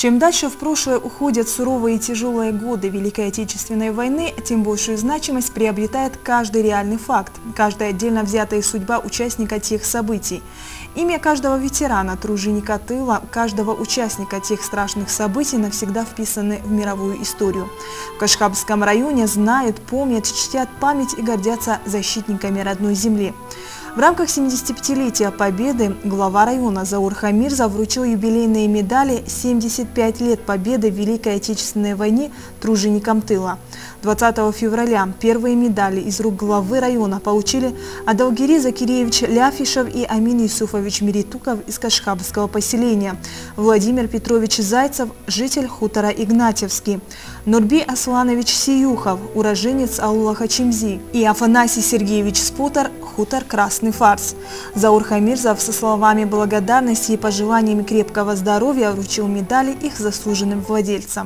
Чем дальше в прошлое уходят суровые и тяжелые годы Великой Отечественной войны, тем большую значимость приобретает каждый реальный факт, каждая отдельно взятая судьба участника тех событий. Имя каждого ветерана, труженика тыла, каждого участника тех страшных событий навсегда вписаны в мировую историю. В Кашхабском районе знают, помнят, чтят память и гордятся защитниками родной земли. В рамках 75-летия Победы глава района Заур Хамирзов вручил юбилейные медали «75 лет Победы в Великой Отечественной войне» труженикам тыла. 20 февраля первые медали из рук главы района получили Адалгири Закиреевич Ляфишев и Амин Юсуфович Меритуков из Кашхабского поселения, Владимир Петрович Зайцев, житель хутора Игнатьевский, Нурби Асланович Сиюхов, уроженец аула Хачимзи, и Афанасий Сергеевич Спутар, хутор Красный Фарс. Заур Хамирзов со словами благодарности и пожеланиями крепкого здоровья вручил медали их заслуженным владельцам.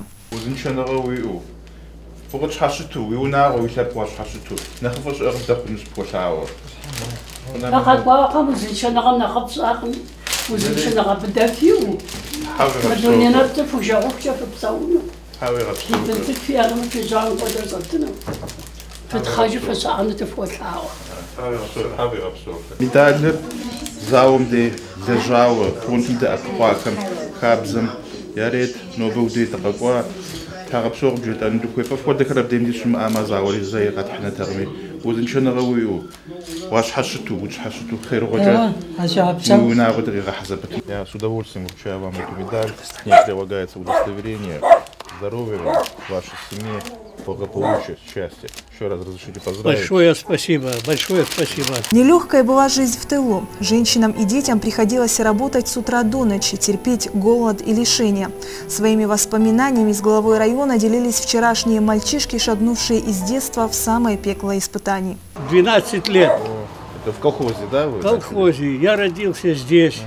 Медаль заумды державы, фронтите аквакам, хабзам, ярет, но был дед аква, тарапсор бюджет, а не духой походы крабдем дишум амазаули заигат хнатарми, узенчана равую, ваш хашиту, уч хашиту херогja, и на вот это хазабат. Я с удовольствием вручаю вам эту медаль, с ней прилагается удостоверение здоровья вашей семьи, благополучия, счастья. Еще раз разрешите поздравить. Большое спасибо, большое спасибо. Нелегкая была жизнь в тылу. Женщинам и детям приходилось работать с утра до ночи, терпеть голод и лишения. Своими воспоминаниями с главой района делились вчерашние мальчишки, шагнувшие из детства в самое пекло испытаний. 12 лет. Это в колхозе, да? В колхозе. Я родился здесь.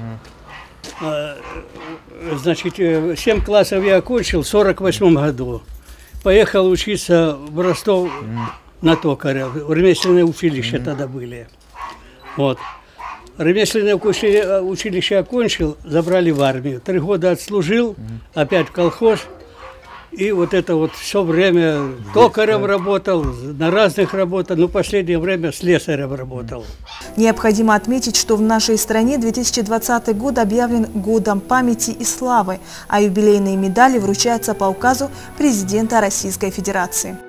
Значит, 7 классов я окончил в 1948 году. Поехал учиться в Ростов на Токаря. Ремесленное училище тогда были. Вот. Ремесленное училище окончил, забрали в армию. 3 года отслужил, опять в колхоз. И вот это вот все время токарем работал, на разных работах, но в последнее время слесарем работал. Необходимо отметить, что в нашей стране 2020 год объявлен годом памяти и славы, а юбилейные медали вручаются по указу президента Российской Федерации.